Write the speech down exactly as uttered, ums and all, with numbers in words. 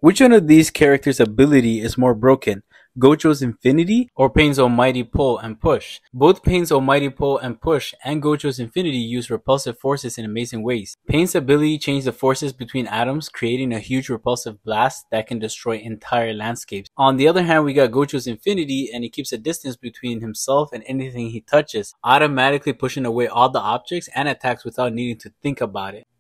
Which one of these characters' ability is more broken? Gojo's Infiniti or Pain's Almighty Pull and Push? Both Pain's Almighty Pull and Push and Gojo's Infiniti use repulsive forces in amazing ways. Pain's ability changes the forces between atoms, creating a huge repulsive blast that can destroy entire landscapes. On the other hand, we got Gojo's Infiniti, and he keeps a distance between himself and anything he touches, automatically pushing away all the objects and attacks without needing to think about it.